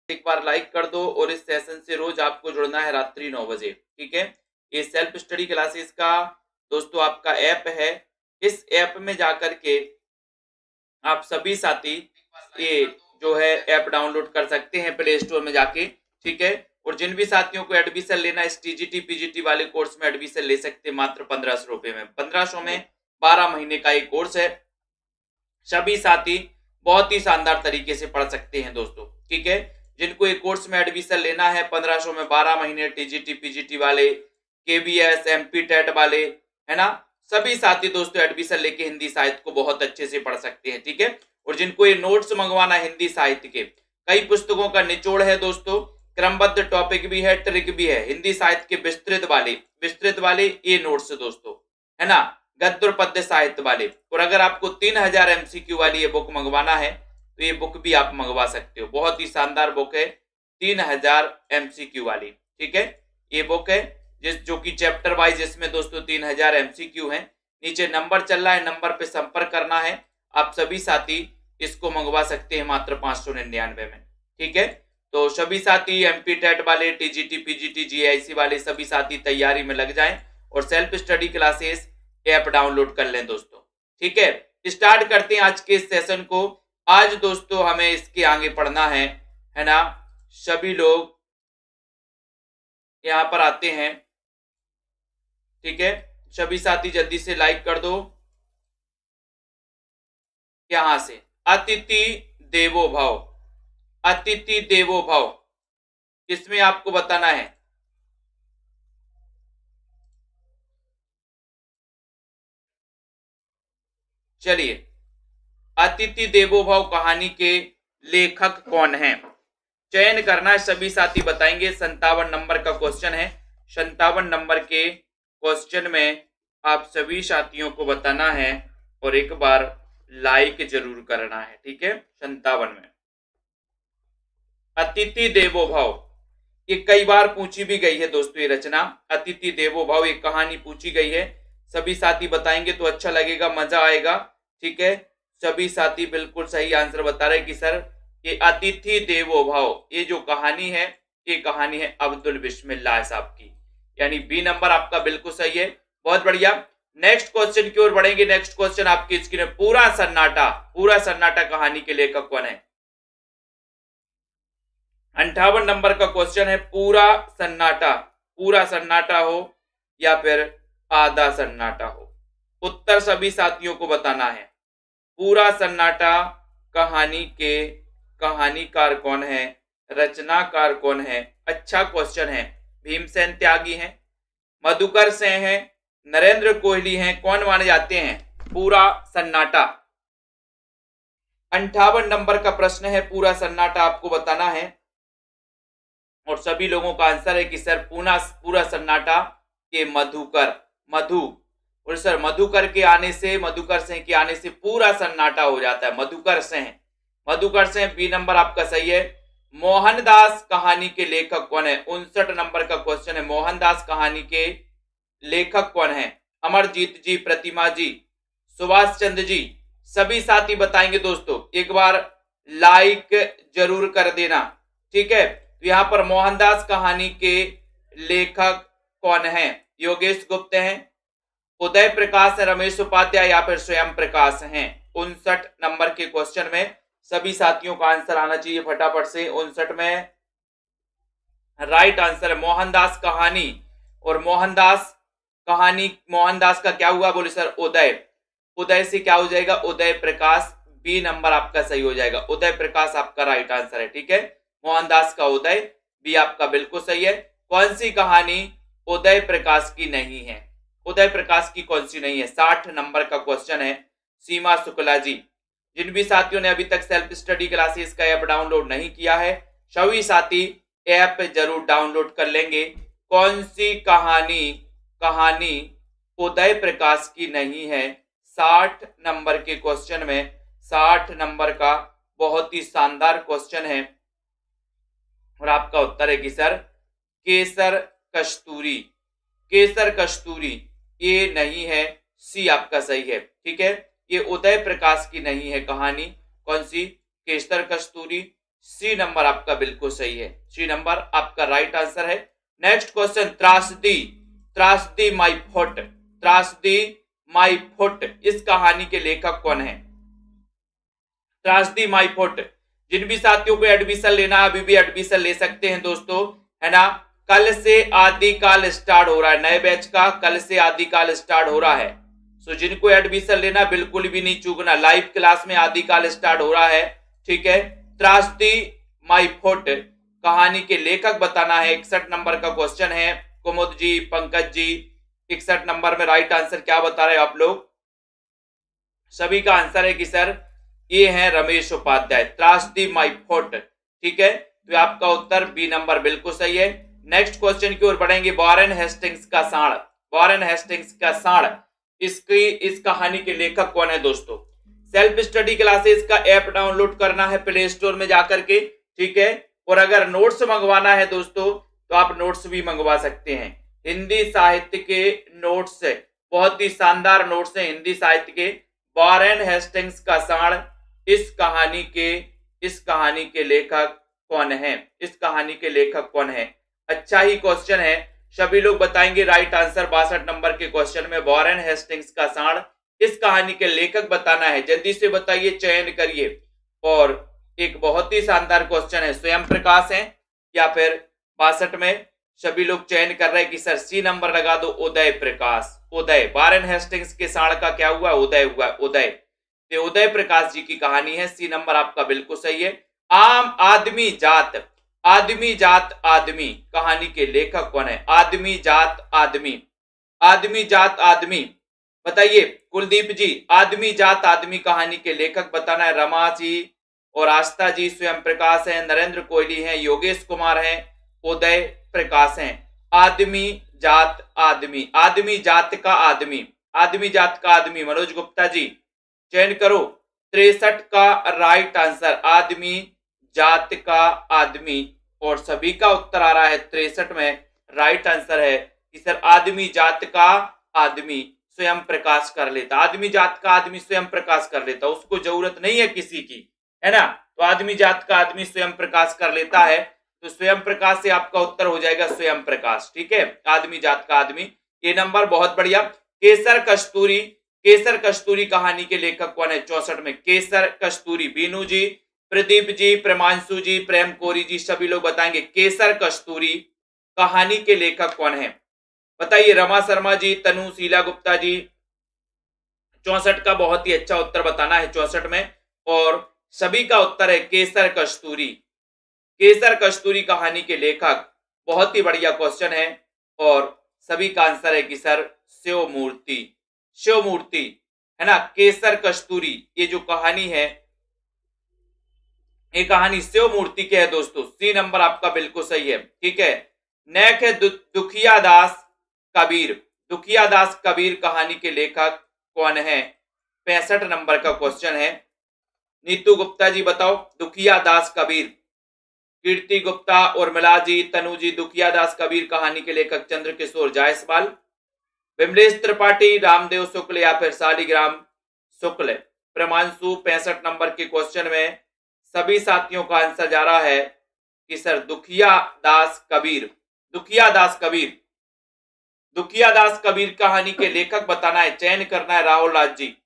एक बार लाइक कर दो और इस सेशन से रोज आपको जुड़ना है रात्रि 9 बजे, ठीक है। ये सेल्फ स्टडी क्लासेस का दोस्तों आपका ऐप है। इस ऐप में जाकर के आप सभी साथी ये जो है ऐप डाउनलोड कर सकते हैं प्ले स्टोर में जाके, ठीक है। और जिन भी साथियों को एडमिशन लेना है इस टीजीटी पीजीटी वाले कोर्स में एडमिशन ले सकते हैं मात्र 1500 रुपए में। 1500 में 12 महीने का एक कोर्स है। सभी साथी बहुत ही शानदार तरीके से पढ़ सकते हैं दोस्तों, ठीक है। जिनको एक कोर्स में एडमिशन लेना है 1500 में 12 महीने, टीजीटी पीजीटी वाले, केबीएस एमपी टेट वाले, है ना, सभी साथी दोस्तों एडमिशन लेके हिंदी साहित्य को बहुत अच्छे से पढ़ सकते हैं, ठीक है। और जिनको ये नोट्स मंगवाना है हिंदी साहित्य के, कई पुस्तकों का निचोड़ है दोस्तों, क्रमबद्ध टॉपिक भी है, ट्रिक भी है, हिंदी साहित्य के विस्तृत वाले ये नोट्स दोस्तों, है ना, गद्य और पद्य साहित्य वाले। और अगर आपको 3000 एमसीक्यू वाली ये बुक मंगवाना है तो ये बुक भी आप मंगवा सकते हो। बहुत ही शानदार बुक है 3000 एमसीक्यू वाली, ठीक है। ये बुक है जो कि चैप्टर वाइज इसमें दोस्तों 3000 एमसीक्यू हैं। नीचे नंबर चल रहा है, नंबर पे संपर्क करना है। आप सभी साथी इसको मंगवा सकते हैं मात्र 599 में, ठीक है। तो सभी साथी एमपी टेट वाले, टीजीटी पीजीटी जीआईसी वाले सभी साथी तैयारी में लग जाएं और self study classes app download कर लें दोस्तों, ठीक है। स्टार्ट करते हैं आज के इस सेशन को। आज दोस्तों हमें इसके आगे पढ़ना है ना। सभी लोग यहां पर आते हैं, ठीक है। सभी साथी जल्दी से लाइक कर दो। यहां से अतिथि देवो भव, अतिथि देवो भव इसमें आपको बताना है। चलिए, अतिथि देवो भव कहानी के लेखक कौन हैं, चयन करना है। सभी साथी बताएंगे। 57 नंबर का क्वेश्चन है। 57 नंबर के क्वेश्चन में आप सभी साथियों को बताना है और एक बार लाइक जरूर करना है, ठीक है। 57 में अतिथि देवो भव, ये कई बार पूछी भी गई है दोस्तों। ये रचना अतिथि देवो भव एक कहानी पूछी गई है। सभी साथी बताएंगे तो अच्छा लगेगा, मजा आएगा, ठीक है। सभी साथी बिल्कुल सही आंसर बता रहे कि सर ये अतिथि देवो भव ये जो कहानी है ये कहानी है अब्दुल बिस्मिल्लाह साहब की, यानी बी नंबर आपका बिल्कुल सही है। बहुत बढ़िया। नेक्स्ट क्वेश्चन की ओर बढ़ेंगे। नेक्स्ट क्वेश्चन आपकी स्क्रीन में, पूरा सन्नाटा कहानी के लेखक कौन है। 58 नंबर का क्वेश्चन है। पूरा सन्नाटा हो या फिर आधा सन्नाटा हो, उत्तर सभी साथियों को बताना है। पूरा सन्नाटा कहानी के कहानीकार कौन है, रचनाकार कौन है। अच्छा क्वेश्चन है। भीमसेन त्यागी हैं, मधुकर सिंह हैं, नरेंद्र कोहली हैं, कौन माने जाते हैं पूरा सन्नाटा। 58 नंबर का प्रश्न है। पूरा सन्नाटा आपको बताना है और सभी लोगों का आंसर है कि सर पूरा सन्नाटा के मधु और सर मधुकर सिंह के आने से पूरा सन्नाटा हो जाता है। मधुकर सिंह बी नंबर आपका सही है। मोहनदास कहानी के लेखक कौन है। 59 नंबर का क्वेश्चन है। मोहनदास कहानी के लेखक कौन है। अमरजीत जी, प्रतिमा जी, सुभाष चंद्र जी, सभी साथी बताएंगे दोस्तों। एक बार लाइक जरूर कर देना, ठीक है। तो यहां पर मोहनदास कहानी के लेखक कौन है। योगेश गुप्त हैं, उदय प्रकाश, रमेश उपाध्याय या फिर स्वयं प्रकाश हैं। 59 नंबर के क्वेश्चन में सभी साथियों का आंसर आना चाहिए फटाफट से। 59 में राइट आंसर है मोहनदास कहानी। और मोहनदास का क्या हुआ बोले सर, उदय से क्या हो जाएगा, उदय प्रकाश। बी नंबर आपका सही हो जाएगा। उदय प्रकाश आपका राइट आंसर है, ठीक है। मोहनदास का उदय, बी आपका बिल्कुल सही है। कौन सी कहानी उदय प्रकाश की नहीं है, उदय प्रकाश की कौन सी नहीं है। 60 नंबर का क्वेश्चन है। सीमा शुक्ला जी, जिन भी साथियों ने अभी तक सेल्फ स्टडी क्लासेस का ऐप डाउनलोड नहीं किया है सभी साथी ऐप जरूर डाउनलोड कर लेंगे। कौन सी कहानी उदय प्रकाश की नहीं है। 60 नंबर के क्वेश्चन में 60 नंबर का बहुत ही शानदार क्वेश्चन है और आपका उत्तर है कि सर केसर कस्तूरी ये नहीं है, सी आपका सही है, ठीक है। ये उदय प्रकाश की नहीं है कहानी। कौन सी, केसर कस्तूरी। सी नंबर आपका बिल्कुल सही है, सी नंबर आपका राइट आंसर है। नेक्स्ट क्वेश्चन, त्रासदी, त्रासदी माई फुट, त्रासदी माई फुट, इस कहानी के लेखक कौन है? त्रासदी माई फुट, जिन भी साथियों को एडमिशन लेना है अभी भी एडमिशन ले सकते हैं दोस्तों, है ना। कल से आदिकाल स्टार्ट हो रहा है, नए बैच का कल से आदिकाल स्टार्ट हो रहा है। सो जिनको एडमिशन लेना बिल्कुल भी नहीं चूकना, लाइव क्लास में आदिकाल स्टार्ट हो रहा है, ठीक है। त्रासदी माई फुट कहानी के लेखक बताना है। 61 नंबर का क्वेश्चन है। कुमुद जी, पंकज जी, 61 नंबर में राइट आंसर क्या बता रहे हो आप लोग? सभी का आंसर है कि सर ये है रमेश उपाध्याय, त्रासदी माई फुट, ठीक है। तो आपका उत्तर बी नंबर बिल्कुल सही है। नेक्स्ट क्वेश्चन की ओर बढ़ेंगे। वॉरेन हेस्टिंग्स का सांड, वॉरेन हेस्टिंग्स का सांड, इस कहानी के लेखक कौन है दोस्तों? सेल्फ स्टडी क्लासेस का ऐप डाउनलोड करना है प्ले स्टोर में जाकर के, ठीक है। और अगर नोट्स मंगवाना है दोस्तों तो आप नोट्स भी मंगवा सकते हैं। हिंदी साहित्य के नोट्स, बहुत ही शानदार नोट्स हैं हिंदी साहित्य के। वॉरेन हेस्टिंग्स का सांड, इस कहानी के लेखक कौन है? इस कहानी के लेखक कौन है? अच्छा ही क्वेश्चन है, सभी लोग बताएंगे राइट आंसर। 62 नंबर के क्वेश्चन में वॉरेन हेस्टिंग्स का सांड, इस कहानी के लेखक बताना है, जल्दी से बताइए, चयन करिए। और एक बहुत ही शानदार क्वेश्चन है, स्वयं प्रकाश है या फिर 62 में सभी लोग चयन कर रहे हैं कि सर सी नंबर लगा दो, उदय प्रकाश, उदय। वॉरेन हेस्टिंग्स के सांड का क्या हुआ? उदय हुआ, उदय। तो उदय प्रकाश जी की कहानी है, सी नंबर आपका बिल्कुल सही है। आम आदमी जात, आदमी जात आदमी कहानी के लेखक कौन है? आदमी जात आदमी, आदमी जात आदमी, बताइए कुलदीप जी। आदमी जात आदमी कहानी के लेखक बताना है। रमा जी और आस्था जी स्वयं प्रकाश है, नरेंद्र कोहली हैं, योगेश कुमार हैं, उदय प्रकाश हैं। आदमी जात आदमी, आदमी जात का आदमी, आदमी जात का आदमी। मनोज गुप्ता जी चयन करो। 63 का राइट आंसर, आदमी जात का आदमी। और सभी का उत्तर आ रहा है 63 में राइट आंसर है कि सर आदमी जात का आदमी स्वयं प्रकाश कर लेता, आदमी जात का आदमी स्वयं प्रकाश कर लेता, उसको जरूरत नहीं है किसी की, है ना। तो आदमी जात का आदमी स्वयं प्रकाश कर लेता है, तो स्वयं प्रकाश से आपका उत्तर हो जाएगा स्वयं प्रकाश, ठीक है। आदमी जात का आदमी, ये नंबर बहुत बढ़िया। केसर कस्तूरी, केसर कस्तूरी कहानी के लेखक कौन है? 64 में केसर कस्तूरी। बीनू जी, प्रदीप जी, प्रेमांशु जी, प्रेम कोरी जी, सभी लोग बताएंगे केसर कस्तूरी कहानी के लेखक कौन है, बताइए। रमा शर्मा जी, तनु, शीला गुप्ता जी। 64 का बहुत ही अच्छा उत्तर बताना है 64 में, और सभी का उत्तर है केसर कस्तूरी। केसर कस्तूरी कहानी के लेखक, बहुत ही बढ़िया क्वेश्चन है, और सभी का आंसर है कि सर शिव मूर्ति, शिव मूर्ति, है ना। केसर कस्तूरी ये जो कहानी है, ये कहानी शिव मूर्ति के है दोस्तों, सी नंबर आपका बिल्कुल सही है, ठीक है। नेक है दुखिया दास कबीर, दुखिया दास कबीर कहानी के लेखक कौन है? 65 नंबर का क्वेश्चन है। नीतू गुप्ता जी बताओ, दुखिया दास कबीर। कीर्ति गुप्ता और मिला जी, तनु जी, दुखिया दास कबीर कहानी के लेखक चंद्रकिशोर जायसवाल। विमलेश त्रिपाठी, रामदेव शुक्ल या फिर शालिग्राम शुक्ल। प्रमांशु 65 नंबर के क्वेश्चन में सभी साथियों का आंसर जा रहा है कि सर दुखिया दास कबीर, दुखिया दास कबीर, दुखिया दास कबीर कहानी के लेखक बताना है, चयन करना है राहुल राज जी।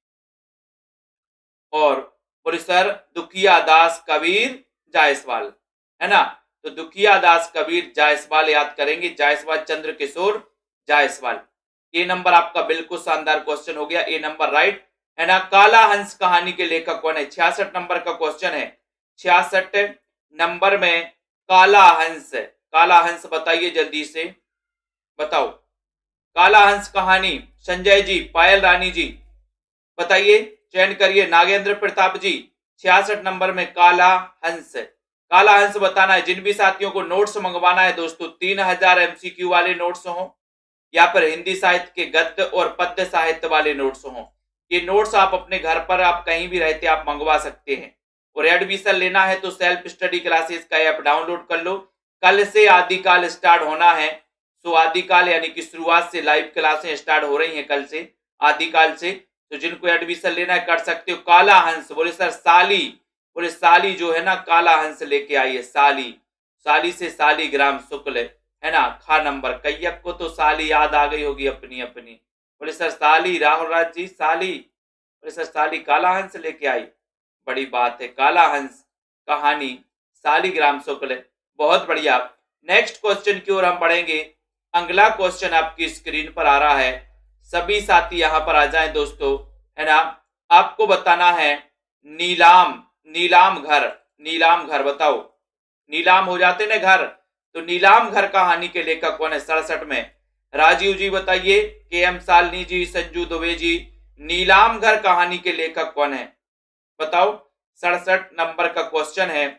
और बोले सर दुखिया दास कबीर जायसवाल, है ना। तो दुखिया दास कबीर जायसवाल याद करेंगे, जायसवाल चंद्रकिशोर जायसवाल। ये नंबर आपका बिल्कुल शानदार क्वेश्चन हो गया, ए नंबर राइट, है ना। काला हंस कहानी के लेखक कौन है? 66 नंबर का क्वेश्चन है। 66 नंबर में काला हंस, काला हंस बताइए जल्दी से, बताओ काला हंस कहानी। संजय जी, पायल रानी जी बताइए, चयन करिए। नागेंद्र प्रताप जी 66 नंबर में काला हंस, काला हंस बताना है। जिन भी साथियों को नोट्स मंगवाना है दोस्तों, 3000 एमसीक्यू वाले नोट्स हो या फिर हिंदी साहित्य के गद्य और पद्य साहित्य वाले नोट्स हो, ये नोट्स आप अपने घर पर, आप कहीं भी रहते आप मंगवा सकते हैं। और एडमिशन लेना है तो सेल्फ स्टडी क्लासेस का ऐप डाउनलोड कर लो। कल से आदिकाल स्टार्ट होना है, सो आदिकाल यानी कि शुरुआत से लाइव क्लासें स्टार्ट हो रही हैं कल से, आदिकाल से। तो जिनको एडमिशन लेना है कर सकते हो। काला हंस, बोले सर साली, बोले साली जो है ना काला हंस लेके आई है, साली, साली से शालिग्राम शुक्ल है ना। खा नंबर, कैयक को तो साली याद आ गई होगी अपनी अपनी। बोले सर साली, राहुल राज जी साली। बोले सर साली काला हंस लेके आई, बड़ी बात है, काला हंस कहानी शालिग्राम शुक्ल। बहुत बढ़िया। नेक्स्ट क्वेश्चन की ओर हम बढ़ेंगे। अगला क्वेश्चन आपकी स्क्रीन पर आ रहा है, सभी साथी यहां पर आ जाएं दोस्तों, है ना। आपको बताना है नीलाम, नीलाम घर, नीलाम घर बताओ, नीलाम हो जाते ना घर, तो नीलाम घर कहानी के लेखक कौन है 67 में? राजीव जी बताइए, के एम सालनी जी, संजू दुबे जी, नीलाम घर कहानी के लेखक कौन है बताओ। 67 नंबर का क्वेश्चन है।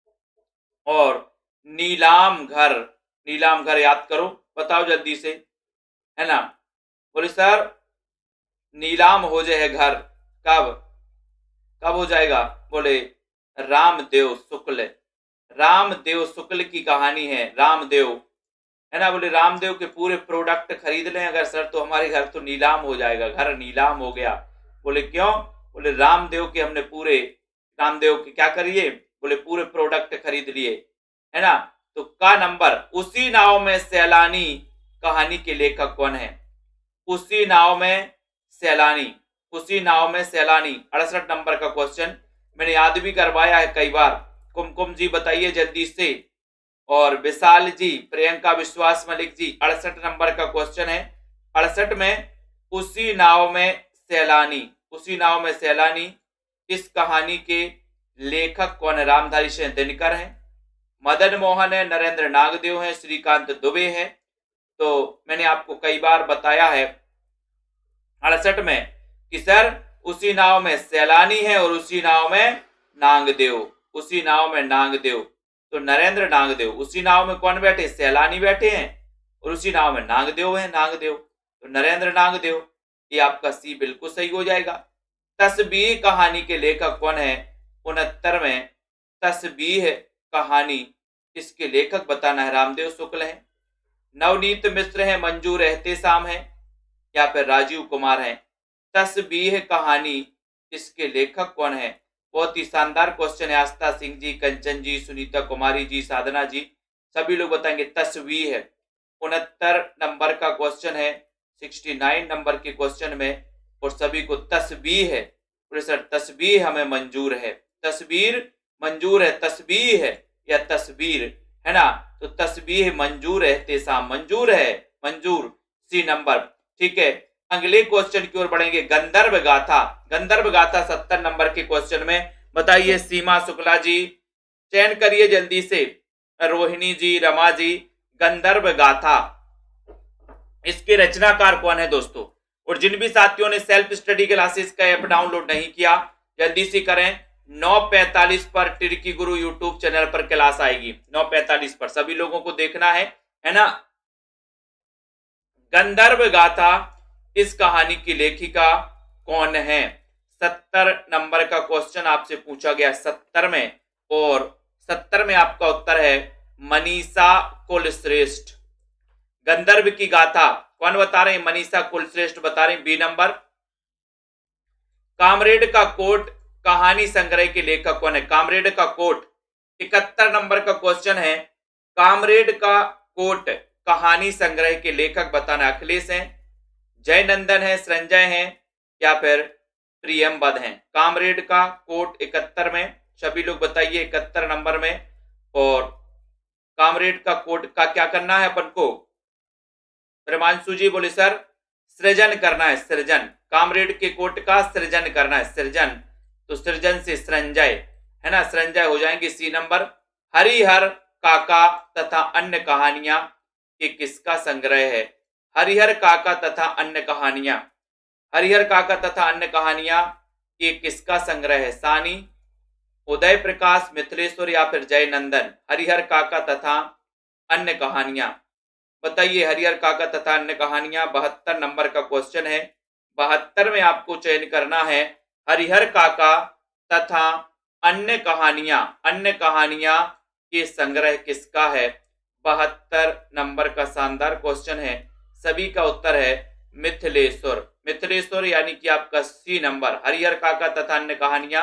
और नीलाम घर, नीलाम घर याद करो, बताओ जल्दी से, है ना। बोले सर नीलाम हो जाए घर, कब कब हो जाएगा? बोले रामदेव शुक्ल, रामदेव शुक्ल की कहानी है, रामदेव, है ना। बोले रामदेव के पूरे प्रोडक्ट खरीद लें अगर सर तो हमारे घर तो नीलाम हो जाएगा, घर नीलाम हो गया। बोले क्यों? बोले रामदेव के हमने पूरे, रामदेव के क्या करिए? बोले पूरे प्रोडक्ट खरीद लिए, है ना। तो का नंबर, उसी नाव में सैलानी कहानी के लेखक कौन है? उसी नाव में सैलानी, उसी नाव में सैलानी, 68 नंबर का क्वेश्चन मैंने याद भी करवाया है कई बार। कुमकुम जी बताइए जल्दी से, और विशाल जी, प्रियंका विश्वास मलिक जी, 68 नंबर का क्वेश्चन है। 68 में उसी नाव में सैलानी, उसी नाव में सैलानी, इस कहानी के लेखक कौन है? रामधारी सिंह दिनकर है, मदन मोहन है, नरेंद्र नागदेव है, श्रीकांत दुबे है। तो मैंने आपको कई बार बताया है 68 में कि सर उसी नाव में सैलानी है और उसी नाव में नागदेव, उसी नाव में नागदेव, तो नरेंद्र नागदेव। उसी नाव में कौन बैठे? सैलानी बैठे हैं, और उसी नाव में नागदेव है, नागदेव, तो नरेंद्र नागदेव। ये आपका सी बिल्कुल सही हो जाएगा। तस्बीह कहानी के लेखक कौन है? 69 में तस्बीह कहानी, इसके लेखक बताना है, रामदेव शुक्ल है। नवनीत मिश्र है, मंजू एहतेशाम है, या फिर राजीव कुमार है। तस्बीह कहानी, इसके लेखक कौन है? बहुत ही शानदार क्वेश्चन है। आस्था सिंह जी, कंचन जी, सुनीता कुमारी जी, साधना जी, सभी लोग बताएंगे तस्बीह। 69 नंबर का क्वेश्चन है, 69 नंबर के क्वेश्चन में, और सभी को तस्बीह है। सर तस्बीह हमें मंजूर है, तस्वीर मंजूर है, तस्बीह है या तस्वीर, है ना। तो तस्बीह मंजूर एहतेशाम, मंजूर है, मंजूर, सी नंबर। ठीक है, अगले क्वेश्चन की ओर बढ़ेंगे। गंधर्व गाथा, गंधर्व गाथा 70 नंबर के क्वेश्चन में बताइए। सीमा शुक्ला जी चयन करिए जल्दी से, रोहिणी जी, रमा जी, गंधर्व गाथा, इसके रचनाकार कौन है दोस्तों? और जिन भी साथियों ने सेल्फ स्टडी क्लासेस का ऐप डाउनलोड नहीं किया जल्दी से करें। 9:45 पर टिर्की गुरु यूट्यूब चैनल पर क्लास आएगी, 9:45 पर सभी लोगों को देखना है ना। गंधर्व गाथा, इस कहानी की लेखिका कौन है? 70 नंबर का क्वेश्चन आपसे पूछा गया 70 में, और 70 में आपका उत्तर है मनीषा कुलश्रेष्ठ। गंधर्व की गाथा कौन बता रहे हैं? मनीषा कुलश्रेष्ठ बता रहे हैं, बी नंबर। कामरेड का कोट कहानी संग्रह के लेखक कौन है? कामरेड का कोट 71 नंबर का क्वेश्चन है। कामरेड का कोट कहानी संग्रह के लेखक बताना। अखिलेश हैं, जयनंदन है, संजय हैं, या फिर प्रियमबद हैं। कामरेड का कोट 71 में, सभी लोग बताइए 71 नंबर में। और कामरेड का कोट का क्या करना है अपन को? प्रेमांशु जी बोले सर सृजन करना है, सृजन, कामरेड के कोट का सृजन करना है, सृजन, तो सृजन से संजय, है ना, संजय हो जाएंगे, सी नंबर। हरिहर काका तथा अन्य कहानियां ये किसका संग्रह है? हरिहर काका तथा अन्य कहानियां, हरिहर काका तथा अन्य कहानियां ये किसका संग्रह है? सानी, उदय प्रकाश, मिथिलेश्वर, या फिर जयनंदन। हरिहर काका तथा अन्य कहानियां बताइए, हरिहर काका तथा अन्य कहानियां 72 नंबर का क्वेश्चन है। 72 में आपको चयन करना है हरिहर काका तथा अन्य कहानियां ये संग्रह किसका है? 72 नंबर का शानदार क्वेश्चन है। सभी का उत्तर है मिथिलेश्वर, मिथिलेश्वर यानी कि आपका सी नंबर। हरिहर काका तथा अन्य कहानियां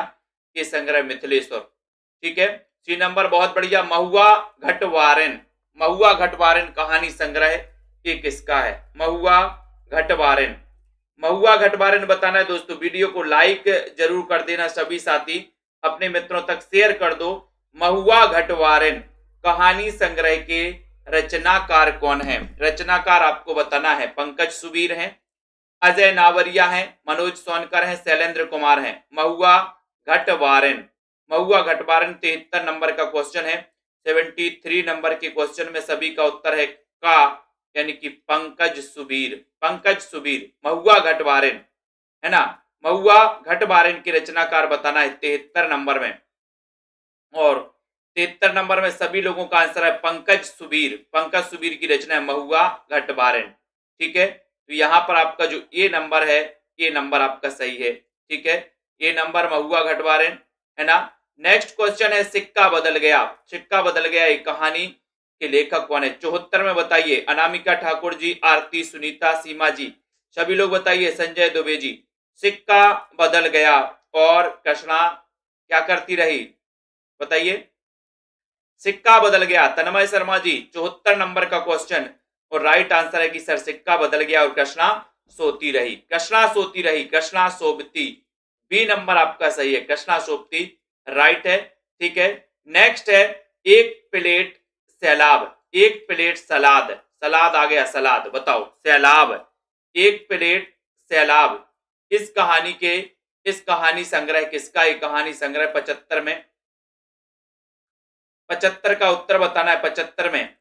ये संग्रह मिथिलेश्वर। ठीक है। सी नंबर बहुत बढ़िया, महुआ घटवारेन। महुआ घटवारेन कहानी संग्रह ये किसका है? महुआ घटवारेन। महुआ घटवारेन बताना है दोस्तों। वीडियो को लाइक जरूर कर देना सभी साथी, अपने मित्रों तक शेयर कर दो। महुआ घटवारेन कहानी संग्रह के रचनाकार कौन है? रचनाकार आपको बताना है। पंकज सुबीर हैं, अजय नावरिया हैं, मनोज सोनकर हैं, शैलेंद्र कुमार हैं। महुआ घटवारेन। महुआ घटवारेन 73 नंबर का क्वेश्चन है। 73 नंबर के क्वेश्चन में सभी का उत्तर है का, यानी कि पंकज सुबीर। पंकज सुबीर, महुआ घटवारेन है ना। महुआ घटवारेन की रचनाकार बताना है 73 नंबर में, और 73 नंबर में सभी लोगों का आंसर है पंकज सुबीर। पंकज सुबीर की रचना है महुआ घटवारेन। ठीक है। तो यहां पर आपका जो ए नंबर है, ये नंबर आपका सही है। ठीक है, ये नंबर महुआ घटवारेन है ना। नेक्स्ट क्वेश्चन है सिक्का बदल गया। सिक्का बदल गया एक कहानी के लेखक कौन है? 74 में बताइए। अनामिका ठाकुर जी, आरती, सुनीता, सीमा जी, सभी लोग बताइए। संजय दुबे जी। सिक्का बदल गया और कृष्णा क्या करती रही? बताइए। सिक्का बदल गया, तन्मय शर्मा जी, 74 नंबर का क्वेश्चन, और राइट आंसर है कि सर सिक्का बदल गया और कृष्णा सोती रही। कृष्णा सोती रही, कृष्णा सोबती। बी नंबर आपका सही है, कृष्णा सोबती राइट है। ठीक है। नेक्स्ट है एक प्लेट सैलाब। एक प्लेट सलाद। सलाद आ गया, सलाद बताओ। सैलाब, एक प्लेट सैलाब। इस कहानी संग्रह किसका? एक कहानी संग्रह 75 में। 75 का उत्तर बताना है। 75 में।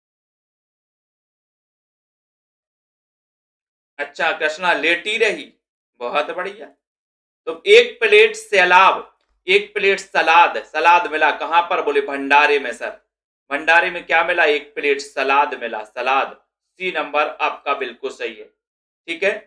अच्छा, कृष्णा लेटी रही, बहुत बढ़िया। तो एक प्लेट सैलाब, एक प्लेट सलाद। सलाद मिला कहां पर? बोले भंडारे में सर। भंडारे में क्या मिला? एक प्लेट सलाद मिला, सलाद। सी नंबर आपका बिल्कुल सही है। ठीक है,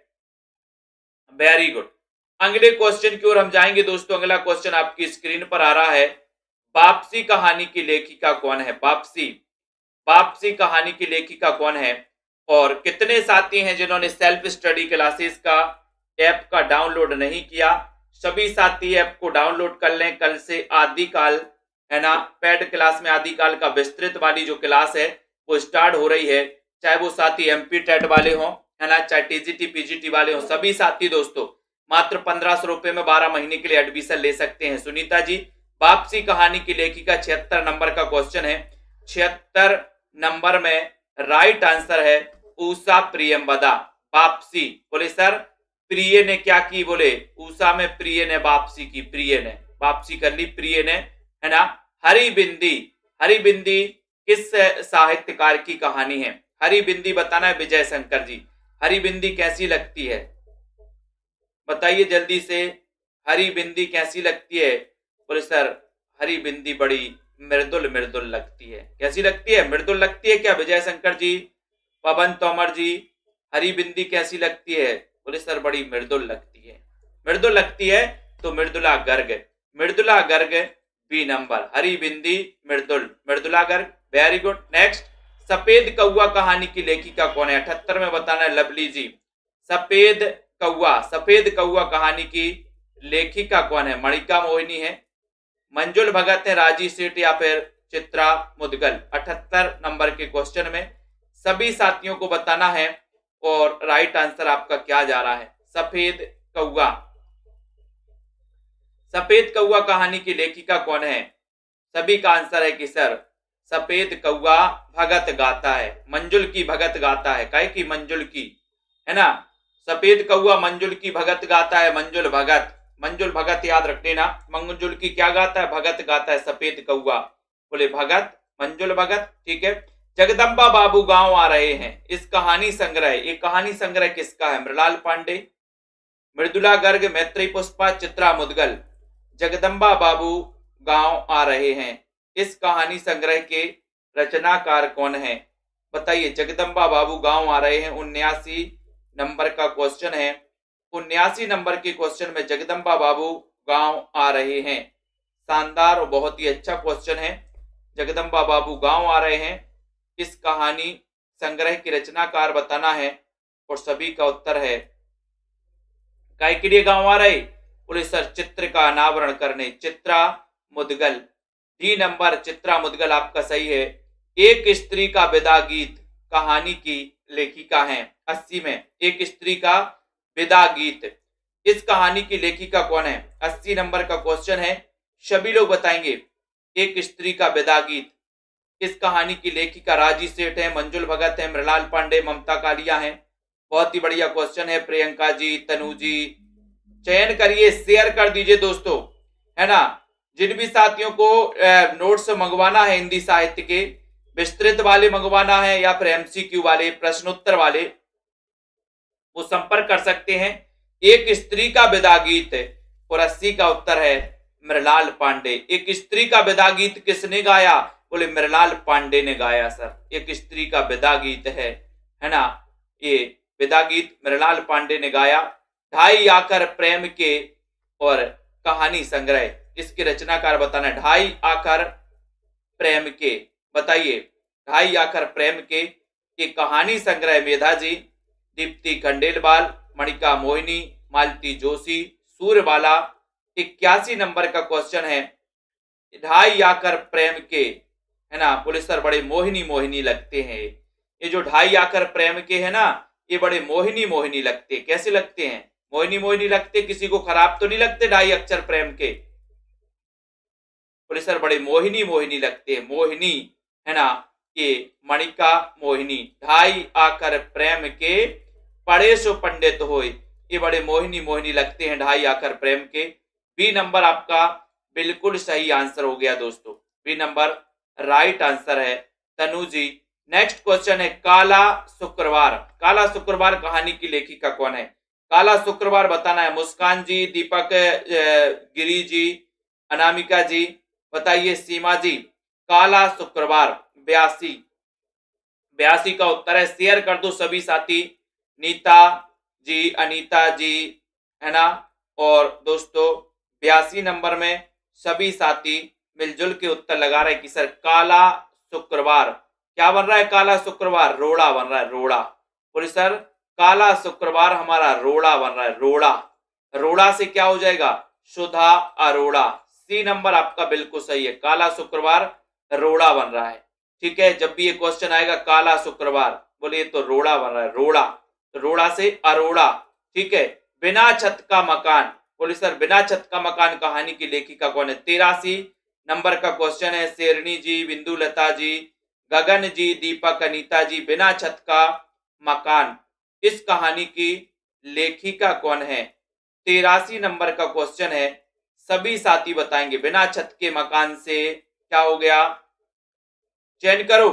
वेरी गुड। अगले क्वेश्चन की ओर हम जाएंगे दोस्तों। अगला क्वेश्चन आपकी स्क्रीन पर आ रहा है। वापसी कहानी की लेखिका कौन है? वापसी, वापसी कहानी की लेखिका कौन है? और कितने साथी हैं जिन्होंने सेल्फ स्टडी क्लासेस का ऐप का डाउनलोड नहीं किया? सभी साथी ऐप को डाउनलोड कर लें। कल से आदिकाल है ना, पेड क्लास में आदिकाल का विस्तृत वाली जो क्लास है वो स्टार्ट हो रही है। चाहे वो साथी एमपी टेट वाले हों है ना, चाहे टीजीटी पीजीटी वाले हों, सभी साथी दोस्तों मात्र 1500 रुपए में 12 महीने के लिए एडमिशन ले सकते हैं। सुनीता जी, वापसी कहानी की लेखिका 76 नंबर का क्वेश्चन है। 76 नंबर में राइट आंसर है उषा प्रियंवदा। वापसी, बोले सर प्रिय ने क्या की? बोले उषा में प्रिय ने वापसी की। प्रिय ने वापसी कर ली, प्रिय ने है ना। हरी बिंदी, हरी बिंदी किस साहित्यकार की कहानी है? हरी बिंदी बताना है विजय शंकर जी। हरी बिंदी कैसी लगती है? बताइए जल्दी से, हरी बिंदी कैसी लगती है? बोले सर हरी बिंदी बड़ी मृदुल मृदुल लगती है। कैसी लगती है? मृदुल लगती है क्या विजय शंकर जी? पवन तोमर जी, हरी बिंदी कैसी लगती है? बोले सर बड़ी मृदुल लगती है। मृदुल लगती है तो मृदुला गर्ग। Mridula Garg B number. हरी बिंदी Mridul, Mridula Garg. Very good. Next, सफेद कौआ कहानी की लेखिका कौन है? 78 में बताना है लवली जी। सफेद कौआ, सफेद कौआ कहानी की लेखिका कौन है? मणिका मोहिनी है, मंजुल भगत है, राजी सेठ या फिर चित्रा मुदगल। 78 नंबर के क्वेश्चन में सभी साथियों को बताना है और राइट आंसर आपका क्या जा रहा है? सफेद कौआ। सफेद कौआ कहानी की लेखिका कौन है? सभी का आंसर है कि सर सफेद कौआ भगत गाता है। मंजुल की भगत गाता है। काहे की? मंजुल की है ना। सफेद कौआ मंजुल की भगत गाता है। मंजुल भगत, मंजुल भगत याद रख लेना। मंजुल की क्या गाता है? भगत गाता है सफेद कौआ। बोले भगत, मंजुल भगत। ठीक है। जगदम्बा बाबू गांव आ रहे हैं। इस कहानी संग्रह, ये कहानी संग्रह किसका है? मृणाल पांडे, मृदुला गर्ग, मैत्री पुष्पा, चित्रा मुदगल। जगदम्बा बाबू गांव आ रहे हैं, इस कहानी संग्रह के रचनाकार कौन है? बताइए। जगदम्बा बाबू गांव आ रहे हैं 79 नंबर का क्वेश्चन है। 79 नंबर के क्वेश्चन में जगदम्बा बाबू गांव आ रहे हैं। शानदार और बहुत ही अच्छा क्वेश्चन है। जगदम्बा बाबू गांव आ रहे हैं, इस कहानी संग्रह की रचनाकार बताना है और सभी का उत्तर है। काय के लिए गांव आ रहे? बोले सर चित्र का अनावरण करने, चित्रा मुदगल। डी नंबर चित्रा मुदगल आपका सही है। एक स्त्री का विदा गीत कहानी की लेखिका है। 80 में एक स्त्री का विदा गीत, इस कहानी की लेखिका कौन है? 80 नंबर का क्वेश्चन है, सभी लोग बताएंगे। एक स्त्री का विदा गीत, इस कहानी की लेखिका राजी सेठ है, मंजुल भगत है, मृणाल पांडे, ममता कालिया है। बहुत ही बढ़िया क्वेश्चन है। प्रियंका जी, तनु जी, चयन करिए, शेयर कर दीजिए दोस्तों, है ना। जिन भी साथियों को नोट्स मंगवाना है हिंदी साहित्य के, विस्तृत वाले मंगवाना है या फिर एमसीक्यू वाले, प्रश्नोत्तर वाले, वो संपर्क कर सकते हैं। एक स्त्री का विदा गीत और 80 का उत्तर है मृणाल पांडे। एक स्त्री का विदा गीत किसने गाया? बोले मृणाल पांडे ने गाया सर। एक स्त्री का विदा गीत है ना, ये विदा गीत मृणाल पांडे ने गाया। ढाई आकर प्रेम के और कहानी संग्रह, इसके रचनाकार बताना। ढाई आकर प्रेम के, बताइए। ढाई आकर प्रेम के एक कहानी संग्रह मेधा जी, दीप्ति खंडेलवाल, मणिका मोहिनी, मालती जोशी, सूर्यबाला। 81 नंबर का क्वेश्चन है, ढाई आकर प्रेम के, है ना। बोले सर बड़े मोहिनी मोहिनी लगते हैं। ये जो ढाई आकर प्रेम के है ना, ये बड़े मोहिनी मोहिनी लगते। कैसे लगते हैं? मोहिनी मोहिनी लगते। किसी को खराब तो नहीं लगते ढाई अक्षर प्रेम के? बोले सर बड़े मोहिनी मोहिनी लगते हैं। मोहिनी, है ना, ये मणिका मोहिनी। ढाई आकर प्रेम के पढ़े सो पंडित होए, ये बड़े मोहिनी मोहिनी लगते हैं ढाई आकर प्रेम के। बी नंबर आपका बिल्कुल सही आंसर हो गया दोस्तों। बी नंबर राइट आंसर है तनु जी। नेक्स्ट क्वेश्चन है, काला शुक्रवार। काला शुक्रवार कहानी की लेखिका कौन है? काला शुक्रवार बताना है। मुस्कान जी, दीपक गिरी जी, अनामिका जी, बताइए। सीमा जी, काला शुक्रवार 82 का उत्तर है। शेयर कर दो सभी साथी। नीता जी, अनीता जी, है ना। और दोस्तों 82 नंबर में सभी साथी मिलजुल के उत्तर लगा रहे कि सर काला शुक्रवार क्या बन रहा है? काला शुक्रवार रोड़ा बन रहा है, रोड़ा। बोले सर काला शुक्रवार हमारा रोड़ा बन रहा है, रोड़ा। रोड़ा से क्या हो जाएगा? सुधा अरोड़ा। सी नंबर आपका बिल्कुल सही है, काला शुक्रवार रोड़ा बन रहा है। ठीक है, जब भी ये क्वेश्चन आएगा काला शुक्रवार, बोले तो रोड़ा बन रहा है, रोड़ा। तो रोड़ा से अरोड़ा। ठीक है, बिना छत का मकान। बोले सर बिना छत का मकान कहानी की लेखिका कौन है? 83 नंबर का क्वेश्चन है। शेरनी जी, बिंदु लता जी, गगन जी, दीपक, अनीता जी, बिना छत का मकान, इस कहानी की लेखिका कौन है? 83 नंबर का क्वेश्चन है। सभी साथी बताएंगे बिना छत के मकान से क्या हो गया? चयन करो।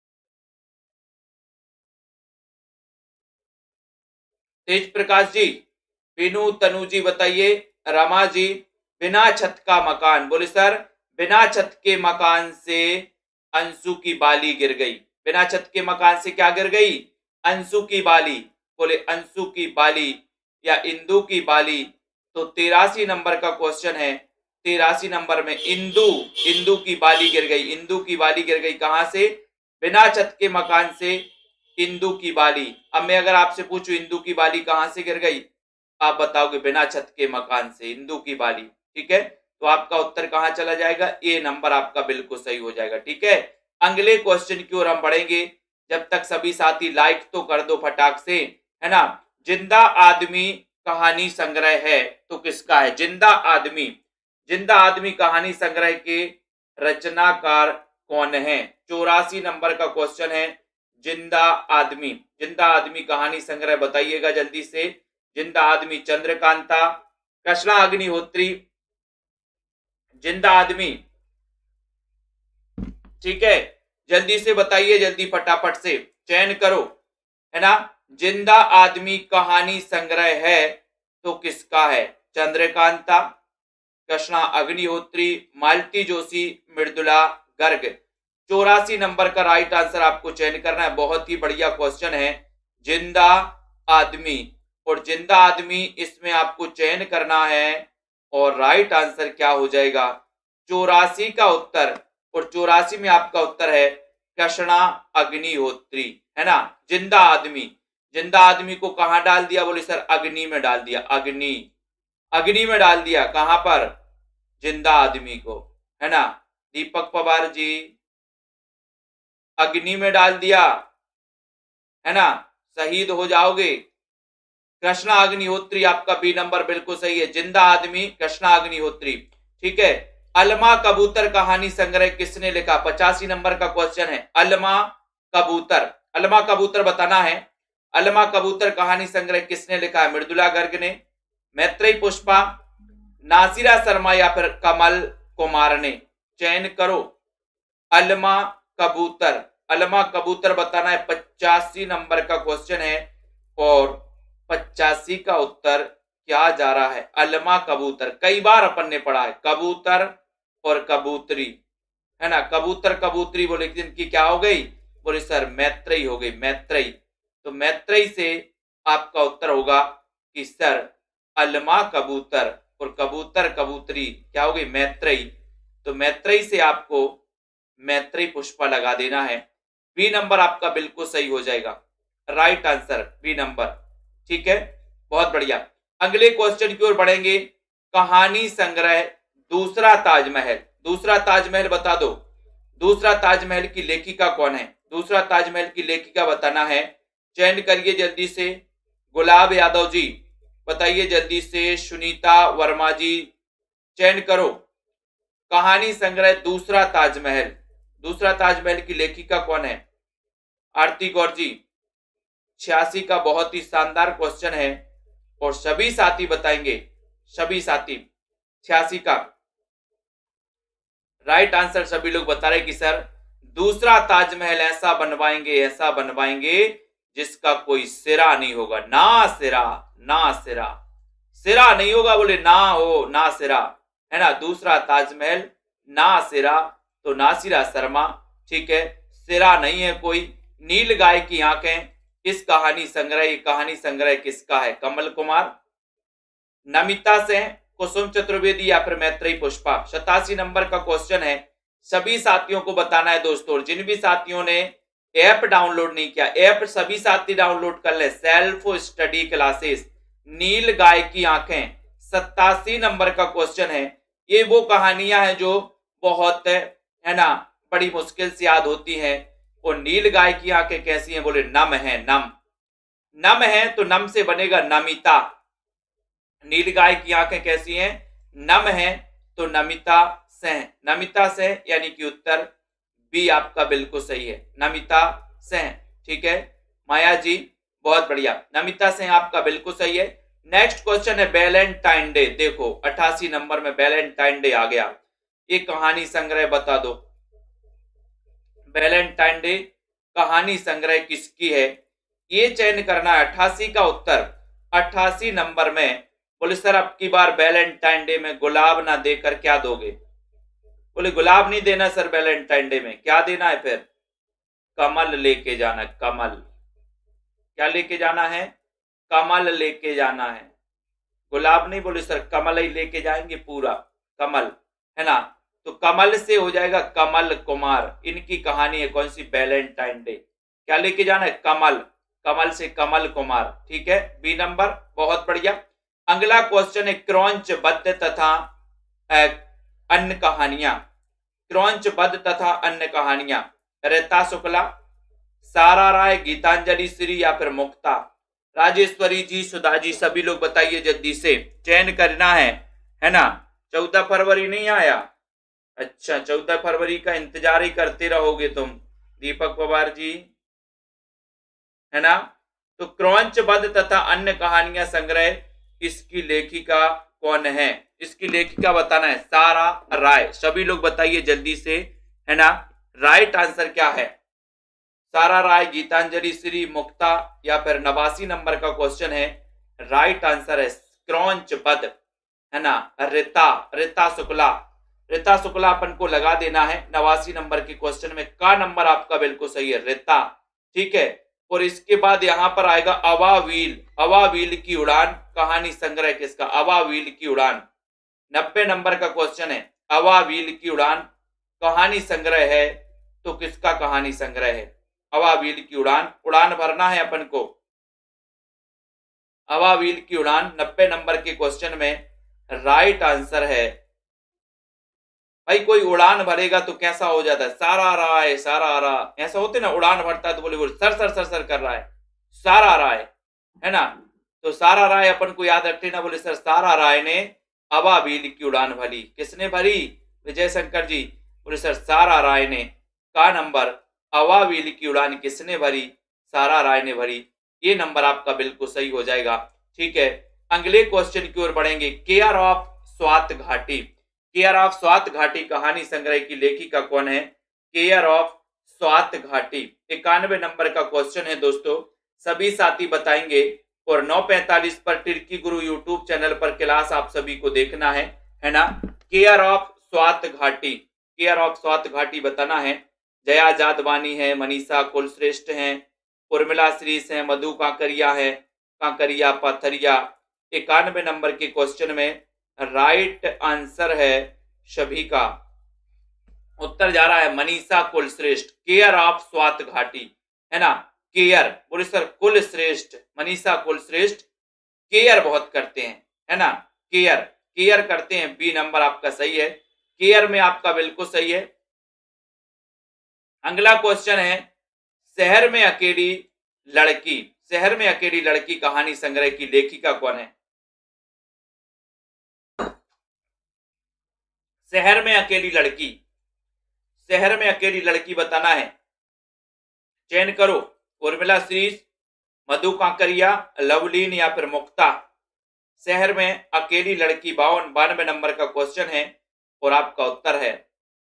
तेज प्रकाश जी, बिनु, तनु जी बताइए। रमा जी, बिना छत का मकान। बोले सर बिना छत के मकान से अंशु की बाली गिर गई। बिना छत के मकान से क्या गिर गई? अंशु की बाली। बोले अंशु की बाली या इंदु की बाली। तो 83 नंबर का क्वेश्चन है। 83 नंबर में इंदु की बाली गिर गई। इंदु की बाली गिर गई कहां से? बिना छत के मकान से इंदु की बाली। अब मैं अगर आपसे पूछूं इंदु की बाली कहां से गिर गई, आप बताओगे बिना छत के मकान से इंदु की बाली। ठीक है, तो आपका उत्तर कहां चला जाएगा? ए नंबर आपका बिल्कुल सही हो जाएगा। ठीक है, अगले क्वेश्चन की ओर हम बढ़ेंगे। जब तक सभी साथी लाइक तो कर दो फटाक से, है ना। जिंदा आदमी कहानी संग्रह है तो किसका है? जिंदा आदमी। जिंदा आदमी कहानी संग्रह के रचनाकार कौन है? 84 नंबर का क्वेश्चन है। जिंदा आदमी, जिंदा आदमी कहानी संग्रह बताइएगा जल्दी से। जिंदा आदमी चंद्रकांता, कृष्णा अग्निहोत्री, जिंदा आदमी। ठीक है, जल्दी से बताइए, जल्दी फटाफट से चयन करो, है ना। जिंदा आदमी कहानी संग्रह है तो किसका है? चंद्रकांता, कृष्णा अग्निहोत्री, मालती जोशी, मृदुला गर्ग। 84 नंबर का राइट आंसर आपको चयन करना है। बहुत ही बढ़िया क्वेश्चन है, जिंदा आदमी। और जिंदा आदमी इसमें आपको चयन करना है और राइट आंसर क्या हो जाएगा? 84 का उत्तर। और 84 में आपका उत्तर है कृष्णा अग्निहोत्री, है ना। जिंदा आदमी, जिंदा आदमी को कहां डाल दिया? बोले सर अग्नि में डाल दिया, अग्नि। अग्नि में डाल दिया, कहां पर? जिंदा आदमी को, है ना। दीपक पवार जी, अग्नि में डाल दिया, है ना, शहीद हो जाओगे। कृष्णा अग्निहोत्री, आपका बी नंबर बिल्कुल सही है, जिंदा आदमी कृष्णा अग्निहोत्री। ठीक है। अलमा कबूतर कहानी संग्रह किसने लिखा? 85 नंबर का क्वेश्चन है। अलमा कबूतर, अलमा कबूतर बताना है। अलमा कबूतर कहानी संग्रह किसने लिखा है? मृदुला गर्ग ने, मैत्रेयी पुष्पा, नासिरा शर्मा या फिर कमल कुमार ने? चयन करो। अलमा कबूतर, अलमा कबूतर बताना है। 85 नंबर का क्वेश्चन है और 85 का उत्तर क्या जा रहा है? अलमा कबूतर। कई बार अपन ने पढ़ा है कबूतर और कबूतरी, है ना। कबूतर कबूतरी बोले, इनकी क्या हो गई? बोले सर मैत्रेयी हो गई, मैत्रेयी। तो मैत्रेयी से आपका उत्तर होगा कि सर अलमा कबूतर और कबूतर कबूतरी क्या हो गई? मैत्रेयी। तो मैत्रेयी से आपको मैत्रेयी पुष्पा लगा देना है। बी नंबर आपका बिल्कुल सही हो जाएगा, राइट आंसर बी नंबर। ठीक है, बहुत बढ़िया। अगले क्वेश्चन की ओर बढ़ेंगे। कहानी संग्रह दूसरा ताजमहल, दूसरा ताजमहल बता दो। दूसरा ताजमहल की लेखिका कौन है? दूसरा ताजमहल की लेखिका बताना है। चयन करिए जल्दी से। गुलाब यादव जी बताइए जल्दी से। सुनीता वर्मा जी चयन करो। कहानी संग्रह दूसरा ताजमहल, दूसरा ताजमहल की लेखिका कौन है? आरती गौर जी। 86 का बहुत ही शानदार क्वेश्चन है और सभी साथी बताएंगे, सभी साथी 86 का राइट आंसर सभी लोग बता रहे कि सर दूसरा ताजमहल ऐसा बनवाएंगे, ऐसा बनवाएंगे जिसका कोई सिरा नहीं होगा। ना सिरा, ना सिरा, सिरा नहीं होगा, बोले ना हो ना सिरा, है ना। दूसरा ताजमहल ना सिरा, तो नासिरा शर्मा। ठीक है, सिरा नहीं है कोई। नील गाय की आंखें इस कहानी संग्रह, कहानी संग्रह किसका है? कमल कुमार, नमिता से, कुसुम चतुर्वेदी या फिर मैत्रेयी पुष्पा? 87 नंबर का क्वेश्चन है। सभी साथियों को बताना है दोस्तों, जिन भी साथियों ने ऐप डाउनलोड नहीं किया, ऐप सभी साथी डाउनलोड कर ले। सेल्फ स्टडी क्लासेस, नील गाय की आंखें, 87 नंबर का क्वेश्चन है। ये वो कहानियां हैं जो बहुत, है ना, बड़ी मुश्किल से याद होती हैं। और नील गाय की आंखें कैसी हैं? बोले नम है, नम, नम है तो नम से बनेगा नमिता। नील गाय की आंखें कैसी हैं? नम है तो नमिता से, नमिता से, यानी कि उत्तर बी आपका बिल्कुल सही है, नमिता से। ठीक है माया जी, बहुत बढ़िया, नमिता से आपका बिल्कुल सही है। नेक्स्ट क्वेश्चन है वैलेंटाइन डे। देखो 88 नंबर में वैलेंटाइन डे आ गया। ये कहानी संग्रह बता दो। वैलेंटाइन डे कहानी संग्रह किसकी है? ये चयन करना है। 88 का उत्तर, 88 नंबर में। बोले सर अब की बार वैलेंटाइन डे में गुलाब ना देकर क्या दोगे? बोले गुलाब नहीं देना सर, वैलेंटाइन डे में क्या देना है? फिर कमल लेके जाना, कमल। क्या लेके जाना है? कमल लेके जाना है, गुलाब नहीं। बोले सर कमल ही लेके जाएंगे पूरा, कमल, है ना। तो कमल से हो जाएगा कमल कुमार। इनकी कहानी है कौन सी? Valentine day. क्या लेके जाना है? कमल, कमल से कमल कुमार। ठीक है, बी नंबर, बहुत बढ़िया। अगला क्वेश्चन है क्रौंचबद्ध तथा अन्य कहानियां। क्रौंचबद्ध तथा अन्य कहानियां, रीता शुक्ला, सारा राय, गीतांजलि श्री या फिर मुक्ता? राजेश्वरी जी, सुधा जी, सभी लोग बताइए जल्दी से। चयन करना है ना। 14 फरवरी नहीं आया? अच्छा, 14 फरवरी का इंतजार ही करते रहोगे तुम, दीपक पवार जी, है ना। तो क्रौंचबद्ध तथा अन्य कहानियां संग्रह इसकी लेखिका कौन है? इसकी लेखिका बताना है सारा राय। सभी लोग बताइए जल्दी से, है ना। राइट आंसर क्या है? सारा राय, गीतांजलि श्री, मुक्ता या फिर 89 नंबर का क्वेश्चन है। राइट आंसर है क्रौंचबद्ध, है ना, रीता शुक्ला। रीता शुक्ला अपन को लगा देना है 89 नंबर के क्वेश्चन में। का नंबर आपका बिल्कुल सही है, रीता। ठीक है, और इसके बाद यहां पर आएगा अवावील, अवावील की उड़ान कहानी संग्रह किसका? अवावील की उड़ान, 90 नंबर का क्वेश्चन है। अवावील की उड़ान कहानी संग्रह है तो किसका कहानी संग्रह है? अवावील की उड़ान, उड़ान भरना है अपन को। अवावील की उड़ान 90 नंबर के क्वेश्चन में राइट आंसर है। भाई कोई उड़ान भरेगा तो कैसा हो जाता है, सारा रहा है, सारा आ रहा, ऐसा होते ना, उड़ान भरता है तो बोले बोले सर सर सर सर कर रहा है, सारा रहा है ना। तो सारा राय अपन को याद रखते ना, बोले सर सारा राय ने अबाबील की उड़ान भरी, किसने भरी, विजय शंकर जी। बोले सर सारा राय ने का नंबर अबाबील की उड़ान किसने भरी, सारा राय ने भरी। ये नंबर आपका बिल्कुल सही हो जाएगा। ठीक है, अगले क्वेश्चन की ओर बढ़ेंगे। केयर ऑफ स्वात घाटी, केयर ऑफ स्वात घाटी कहानी संग्रह की लेखिका कौन है, केयर ऑफ स्वात घाटी। 91 नंबर का क्वेश्चन है दोस्तों, सभी साथी बताएंगे। और 9:45 पर टिर्की गुरु यूट्यूब चैनल पर क्लास आप सभी को देखना है ना। केयर ऑफ स्वात घाटी, केयर ऑफ स्वात घाटी बताना है। जया जादवानी है, मनीषा कुलश्रेष्ठ है, उर्मिला श्रीस है, मधु कांकरिया है, कांकरिया पथरिया। 91 नंबर के क्वेश्चन में राइट आंसर है सभी का उत्तर जा रहा है मनीषा कुलश्रेष्ठ। केयर ऑफ स्वात घाटी है ना, केयर, बोले सर कुलश्रेष्ठ, मनीषा कुलश्रेष्ठ केयर बहुत करते हैं, है ना, केयर, केयर करते हैं। बी नंबर आपका सही है, केयर में आपका बिल्कुल सही है। अगला क्वेश्चन है, शहर में अकेली लड़की, शहर में अकेली लड़की कहानी संग्रह की लेखिका कौन है, शहर में अकेली लड़की, शहर में अकेली लड़की बताना है। चयन करो, उर्मिला श्रीस, मधु कांकरिया, लवलीन या फिर मुक्ता। शहर में अकेली लड़की 92 नंबर का क्वेश्चन है और आपका उत्तर है,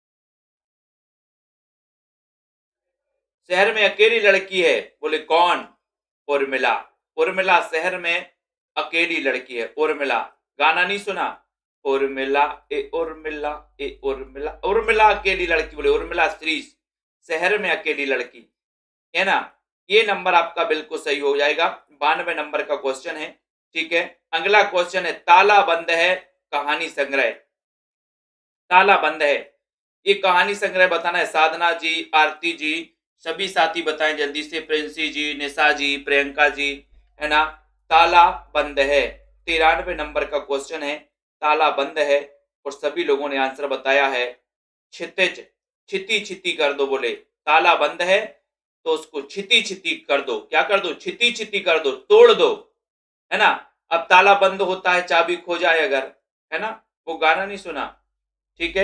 शहर में अकेली लड़की है, बोले कौन, उर्मिला। उर्मिला शहर में अकेली लड़की है, उर्मिला। गाना नहीं सुना, उर्मिला ए उर्मिला ए उर्मिला, उर्मिला अकेली लड़की, बोले उर्मिला श्रीस शहर में अकेली लड़की, है ना। ये नंबर आपका बिल्कुल सही हो जाएगा। 92 नंबर का क्वेश्चन है। ठीक है, अगला क्वेश्चन है, ताला बंद है कहानी संग्रह, ताला बंद है ये कहानी संग्रह बताना है। साधना जी, आरती जी, सभी साथी बताएं जल्दी से, प्रिंसी जी, निशा जी, प्रियंका जी, है ना। ताला बंद है 93 नंबर का क्वेश्चन है, ताला बंद है और सभी लोगों ने आंसर बताया है क्षितिज, छिती छिती कर दो, बोले ताला बंद है तो उसको छिती छिती कर दो, क्या कर दो, छिती छिती कर दो, तोड़ दो, है ना। अब ताला बंद होता है चाबी खो जाए अगर, है ना, वो गाना नहीं सुना। ठीक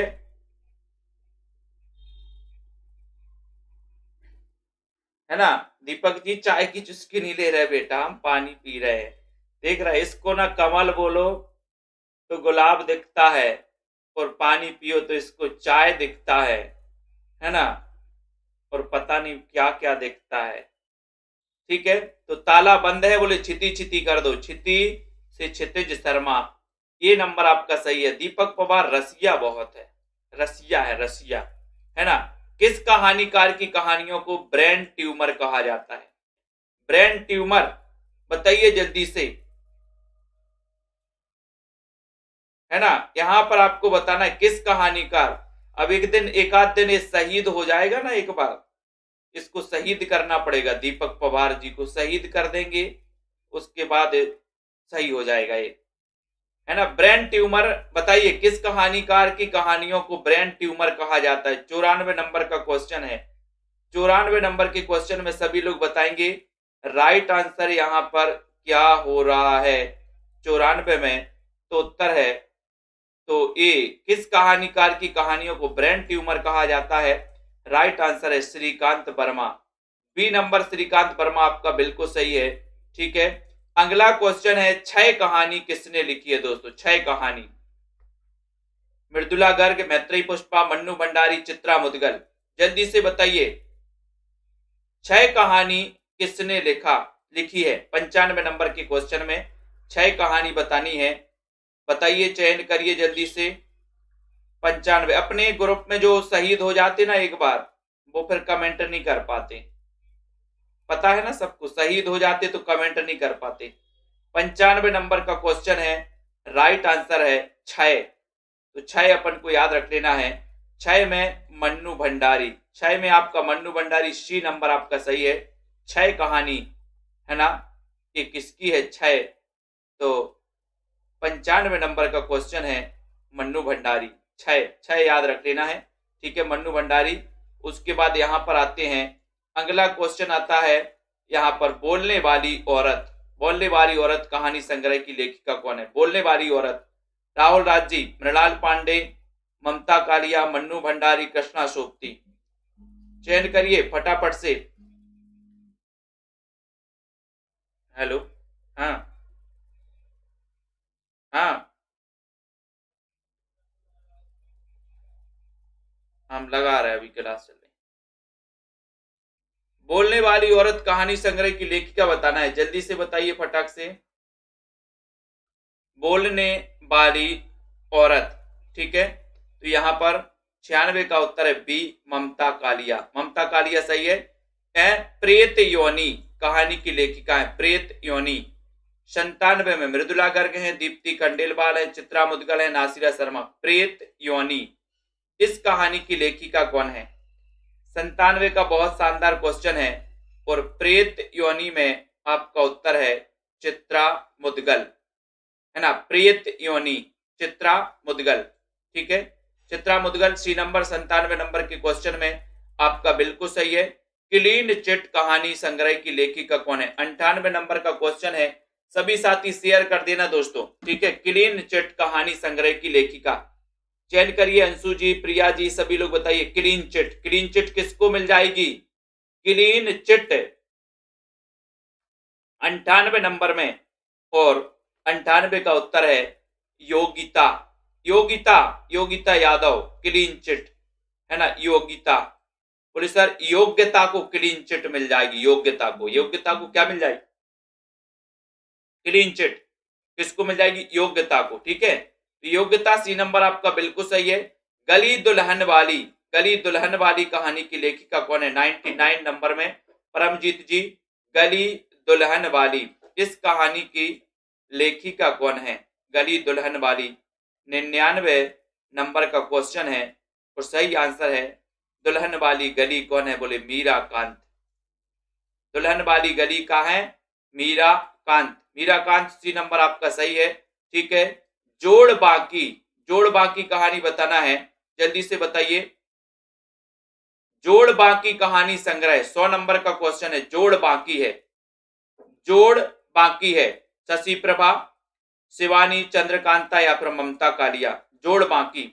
है ना। दीपक जी चाय की चुस्की नहीं ले रहे बेटा, हम पानी पी रहे हैं। देख रहा है, इसको ना कमल बोलो तो गुलाब दिखता है और पानी पियो तो इसको चाय दिखता है ना, और पता नहीं क्या क्या दिखता है। ठीक है, तो ताला बंद है, बोले छिती छिती कर दो, छिती से क्षितिज शर्मा। ये नंबर आपका सही है। दीपक पवार रसिया बहुत है, रसिया है, रसिया, है ना। किस कहानीकार की कहानियों को ब्रेन ट्यूमर कहा जाता है, ब्रेन ट्यूमर बताइए जल्दी से, है ना। यहां पर आपको बताना है किस कहानीकार। अब एक दिन, एक आध दिन ये शहीद हो जाएगा ना, एक बार इसको शहीद करना पड़ेगा, दीपक पवार जी को शहीद कर देंगे, उसके बाद सही हो जाएगा ये, है ना। ब्रेन ट्यूमर बताइए किस कहानीकार की कहानियों को ब्रेन ट्यूमर कहा जाता है। 94 नंबर का क्वेश्चन है। 94 नंबर के क्वेश्चन में सभी लोग बताएंगे राइट आंसर यहां पर क्या हो रहा है 94 में, तो उत्तर है तो ए, किस कहानीकार की कहानियों को ब्रेन ट्यूमर कहा जाता है, राइट आंसर है श्रीकांत वर्मा। बी नंबर श्रीकांत वर्मा आपका बिल्कुल सही है। ठीक है, अगला क्वेश्चन है, क्षय कहानी किसने लिखी है दोस्तों, क्षय कहानी। मृदुला गर्ग, मैत्रेयी पुष्पा, मन्नू भंडारी, चित्रा मुदगल, जल्दी से बताइए क्षय कहानी किसने लिखी है। 95 नंबर के क्वेश्चन में क्षय कहानी बतानी है, बताइए, चयन करिए जल्दी से। 95, अपने ग्रुप में जो शहीद हो जाते ना एक बार, वो फिर कमेंट नहीं कर पाते, पता है ना सबको, शहीद हो जाते तो कमेंट नहीं कर पाते। 95 नंबर का क्वेश्चन है, राइट आंसर है क्षय। तो क्षय अपन को याद रख लेना है, क्षय में मन्नू भंडारी, क्षय में आपका मन्नू भंडारी, सी नंबर आपका सही है। क्षय कहानी, है ना, ये किसकी है क्षय, तो 95 नंबर का क्वेश्चन है मन्नू भंडारी। छह याद रख लेना है, ठीक है, मन्नू भंडारी। उसके बाद यहाँ पर आते हैं, अगला क्वेश्चन आता है यहाँ पर बोलने वाली औरत। बोलने वाली औरत कहानी संग्रह की लेखिका कौन है? बोलने वाली औरत, राहुल राजी, मृणाल पांडे, ममता कालिया, मन्नू भंडारी, कृष्णा सोपती। चयन करिए फटाफट से। हेलो, हाँ हाँ, हम लगा रहे हैं, अभी क्लास चल रही। बोलने वाली औरत कहानी संग्रह की लेखिका बताना है, जल्दी से बताइए फटाक से। बोलने वाली औरत, ठीक है, तो यहां पर 96 का उत्तर है बी, ममता कालिया। ममता कालिया सही है। प्रेत योनि कहानी की लेखिका है, प्रेत योनि। 97 में मृदुला गर्ग है, दीप्ति खंडेलवाल है, चित्रा मुदगल है, नासिरा शर्मा। प्रेत योनि, इस कहानी की लेखिका कौन है? 97 का बहुत शानदार क्वेश्चन है, और प्रेत योनि में आपका उत्तर है चित्रा मुदगल, है ना। प्रेत योनि, चित्रा मुदगल, ठीक है। Chitra Mudgal C number 97 number के क्वेश्चन में आपका बिल्कुल सही है। क्लीन चिट कहानी संग्रह की लेखिका कौन है? 98 नंबर का क्वेश्चन है, सभी साथी शेयर कर देना दोस्तों, ठीक है। क्लीन चिट कहानी संग्रह की लेखिका चयन करिए। अंशु जी, प्रिया जी, सभी लोग बताइए। क्लीन चिट, क्लीन चिट किसको मिल जाएगी? क्लीन चिट 98 नंबर में, और 98 का उत्तर है योगिता। योगिता, योगिता यादव, क्लीन चिट, है ना, योगिता। बोले सर योग्यता को क्लीन चिट मिल जाएगी, योग्यता को, योग्यता को क्या मिल जाएगी? क्लीन चिट किसको मिल जाएगी? योग्यता को, ठीक है। तो योग्यता सी नंबर आपका बिल्कुल सही है। गली दुल्हन वाली, गली दुल्हन वाली कहानी की लेखिका कौन है? 99 नंबर में परमजीत जी, गली दुल्हन वाली, इस कहानी की लेखिका कौन है? गली दुल्हन वाली। 99 नंबर का क्वेश्चन है, और सही आंसर है दुल्हन वाली गली कौन है? बोले मीरा कांत। दुल्हन वाली गली का है मीरा कांत। मीरा कांत सी नंबर आपका सही है, ठीक है। जोड़ बाकी, जोड़ बाकी कहानी बताना है, जल्दी से बताइए। जोड़ बाकी कहानी संग्रह 100 नंबर का क्वेश्चन है, जोड़ बाकी है, जोड़ बाकी है। शशि प्रभा, शिवानी, चंद्रकांता या फिर ममता कालिया? जोड़ बाकी,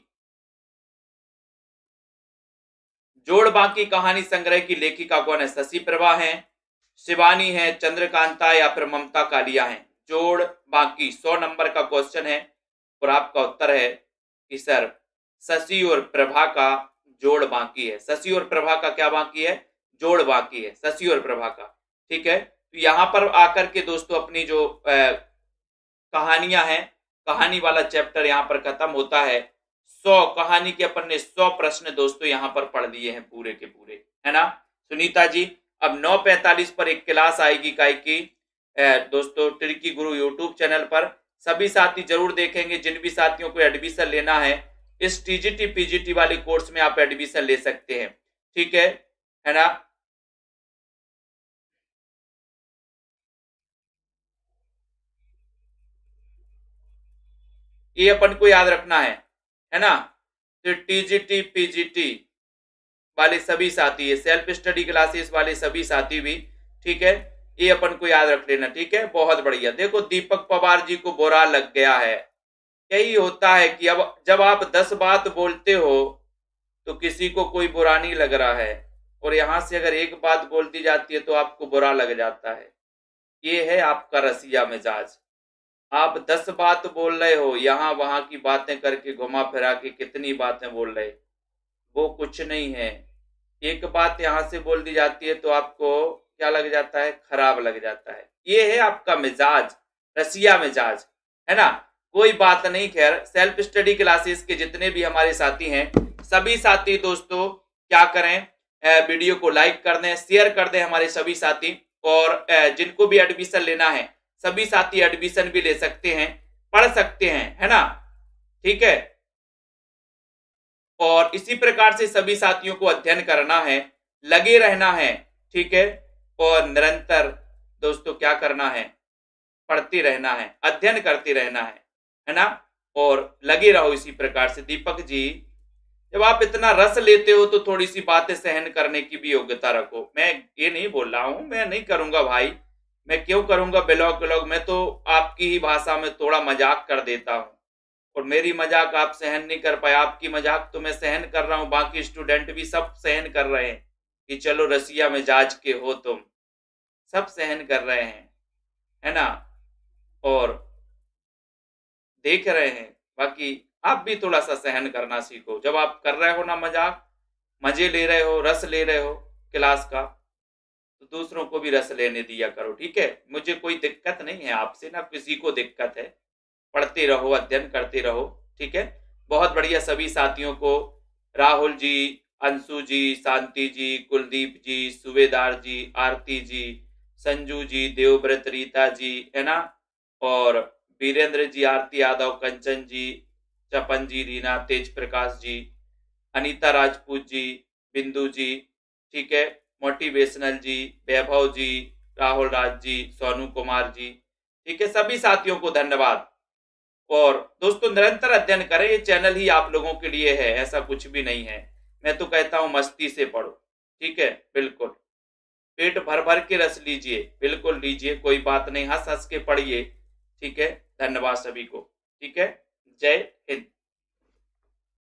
जोड़ बाकी कहानी संग्रह की लेखिका कौन है? शशि प्रभा है, शिवानी है, चंद्रकांता या फिर ममता कालिया है? जोड़ बाकी 100 नंबर का क्वेश्चन है, और आपका उत्तर है कि सर शशि और प्रभा का जोड़ बाकी है। शशि और प्रभा का क्या बाकी है? जोड़ बाकी है, शशि और प्रभा का, ठीक है। तो यहां पर आकर के दोस्तों अपनी जो कहानियां हैं, कहानी वाला चैप्टर यहां पर खत्म होता है। 100 कहानी के अपन ने 100 प्रश्न दोस्तों यहां पर पढ़ लिए हैं पूरे के पूरे, है ना। सुनीता जी, अब 9:45 पर एक क्लास आएगी काय की दोस्तों ट्रिकी गुरु यूट्यूब चैनल पर। सभी साथी जरूर देखेंगे। जिन भी साथियों को एडमिशन लेना है इस टीजीटी पीजीटी वाले कोर्स में, आप एडमिशन ले सकते हैं, ठीक है ना। ये अपन को याद रखना है ना। तो टीजीटी पीजीटी वाले सभी साथी, सेल्फ स्टडी क्लासेस वाले सभी साथी भी, ठीक है, ये अपन को याद रख लेना, ठीक है। बहुत बढ़िया। देखो दीपक पवार जी को बुरा लग गया है। यही होता है कि अब जब आप 10 बात बोलते हो तो किसी को कोई बुरा नहीं लग रहा है, और यहां से अगर एक बात बोल दी जाती है तो आपको बुरा लग जाता है। ये है आपका रसिया मिजाज। आप 10 बात बोल रहे हो, यहां वहां की बातें करके घुमा फिरा के कितनी बातें बोल रहे, वो कुछ नहीं है। एक बात यहां से बोल दी जाती है तो आपको क्या लग जाता है? खराब लग जाता है। ये है आपका मिजाज, रसिया मिजाज, है ना। कोई बात नहीं। खैर, सेल्फ स्टडी क्लासेस के जितने भी हमारे साथी हैं, सभी साथी दोस्तों क्या करें, वीडियो को लाइक कर दें, शेयर कर दें हमारे सभी साथी, और जिनको भी एडमिशन लेना है सभी साथी एडमिशन भी ले सकते हैं, पढ़ सकते हैं, है ना, ठीक है। और इसी प्रकार से सभी साथियों को अध्ययन करना है, लगे रहना है, ठीक है, और निरंतर दोस्तों क्या करना है? पढ़ते रहना है, अध्ययन करते रहना है है ना। और लगे रहो इसी प्रकार से। दीपक जी, जब आप इतना रस लेते हो तो थोड़ी सी बातें सहन करने की भी योग्यता रखो। मैं ये नहीं बोल रहा हूं, मैं नहीं करूंगा भाई, मैं क्यों करूंगा ब्लॉग व्लॉग, मैं तो आपकी ही भाषा में थोड़ा मजाक कर देता हूं, और मेरी मजाक आप सहन नहीं कर पाए। आपकी मजाक तो मैं सहन कर रहा हूं, बाकी स्टूडेंट भी सब सहन कर रहे हैं कि चलो रसिया मिजाज के हो तुम, सब सहन कर रहे हैं, है ना, और देख रहे हैं। बाकी आप भी थोड़ा सा सहन करना सीखो। जब आप कर रहे हो ना मजाक, मजे ले रहे हो, रस ले रहे हो क्लास का, तो दूसरों को भी रस लेने दिया करो, ठीक है। मुझे कोई दिक्कत नहीं है आपसे, ना किसी को दिक्कत है। पढ़ते रहो, अध्ययन करते रहो, ठीक है। बहुत बढ़िया। सभी साथियों को, राहुल जी, अंशु जी, शांति जी, कुलदीप जी, सूबेदार जी, आरती जी, संजू जी, देवव्रत, रीता जी, है ना, और वीरेंद्र जी, आरती यादव, कंचन जी, चपन जी, रीना, तेज प्रकाश जी, अनीता राजपूत जी, बिंदु जी, ठीक है, मोटिवेशनल जी, वैभव जी, राहुल राज जी, सोनू कुमार जी, ठीक है। सभी साथियों को धन्यवाद। और दोस्तों, निरंतर अध्ययन करें, ये चैनल ही आप लोगों के लिए है, ऐसा कुछ भी नहीं है। मैं तो कहता हूं मस्ती से पढ़ो, ठीक है, बिल्कुल। पेट भर भर के रस लीजिए, बिल्कुल लीजिए, कोई बात नहीं, हंस हंस के पढ़िए, ठीक है। धन्यवाद सभी को, ठीक है। जय हिंद।